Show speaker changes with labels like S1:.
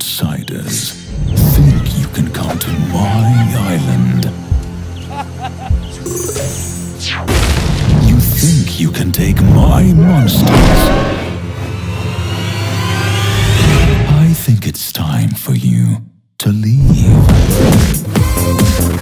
S1: outsiders think you can come to my island. You think you can take my monsters. I think it's time for you to leave.